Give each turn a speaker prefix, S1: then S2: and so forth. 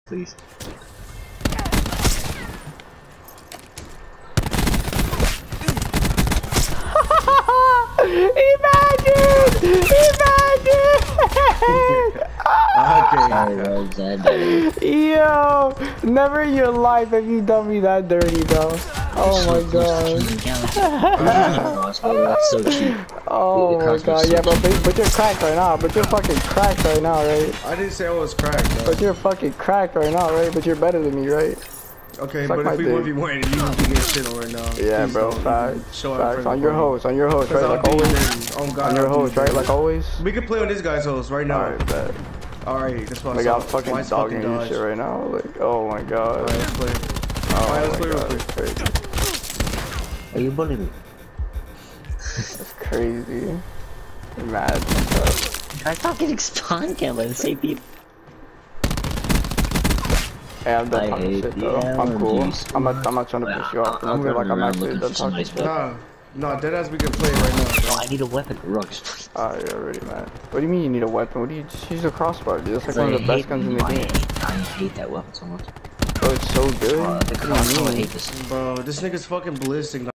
S1: please.
S2: Imagine! Yo, never in your life have you done me that dirty, bro. Oh my god.
S1: That's so cheap.
S2: Oh my god, yeah, but you're cracked right now. But you're fucking cracked right now, right?
S3: I didn't say I was cracked, bro.
S2: But you're fucking cracked right now, right? But you're better than me, right?
S3: Okay,
S2: Suck
S3: but if we
S2: dick.
S3: 1v1, you would be getting shit on right now.
S2: Yeah,
S3: Please
S2: bro,
S3: don't.
S2: facts.
S3: Facts.
S2: On your host, right? Like always.
S3: Oh God,
S2: On your host, right? Like always.
S3: We can play on this guy's host right now.
S2: Alright, bet.
S3: Alright, that's why
S2: Like I'm fucking dogging you shit right now. Like, oh my god.
S3: Alright, let's play.
S2: Oh
S3: let's
S2: my
S3: play real
S2: god,
S3: quick.
S2: that's crazy.
S1: Are you bullying me?
S2: That's crazy. I'm mad.
S1: I stop getting spawn cam by the same people.
S2: Hey, I'm done talking shit though. I'm cool.
S1: LMGs.
S2: I'm not trying to piss you off. I'm
S1: running
S2: like I'm
S1: around
S2: actually
S1: looking
S2: done
S1: for
S2: talking
S1: somebody's
S2: shit.
S3: Nah, deadass we can play right now, bro.
S1: I need a weapon. Rugs.
S2: Oh, you're already mad. What do you mean you need a weapon? What do you just use a crossbar, dude? That's like one of the best guns in the game.
S1: I hate that weapon so much.
S2: Oh, it's so good.
S1: The crossbow, I hate this.
S3: Bro, this nigga's fucking ballistic.